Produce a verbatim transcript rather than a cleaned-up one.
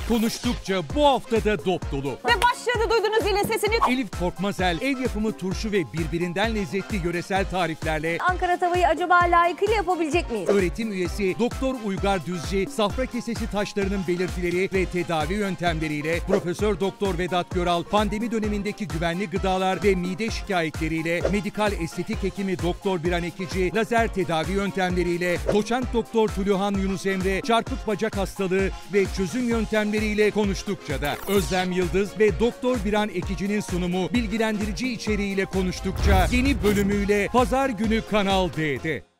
Konuştukça bu haftada dop dolu. Ve başladı, duydunuz yine sesini. Elif Korkmazel ev yapımı turşu ve birbirinden lezzetli yöresel tariflerle Ankara tavayı acaba layıkıyla yapabilecek miyiz? öğretim üyesi Doktor Uygar Düzce, safra kesesi taşlarının belirtileri ve tedavi yöntemleriyle Profesör Doktor Vedat Göral, pandemi dönemindeki güvenli gıdalar ve mide şikayetleriyle medikal estetik hekimi Doktor Biran Ekici, lazer tedavi yöntemleriyle doçent Doktor Tuluhan Yunus Emre, çarpık bacak hastalığı ve çözüm yöntemleriyle konuştukça da Özlem Yıldız ve Doktor Biran Ekici'nin sunumu bilgilendirici içeriğiyle konuştukça yeni bölümüyle Pazar günü Kanal D'de.